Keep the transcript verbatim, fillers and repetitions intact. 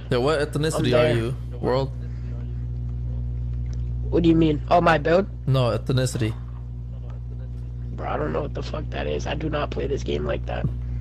Yeah, what I'm ethnicity are there. you, world? What do you mean? Oh, my build? No, ethnicity. Bro, I don't know what the fuck that is. I do not play this game like that.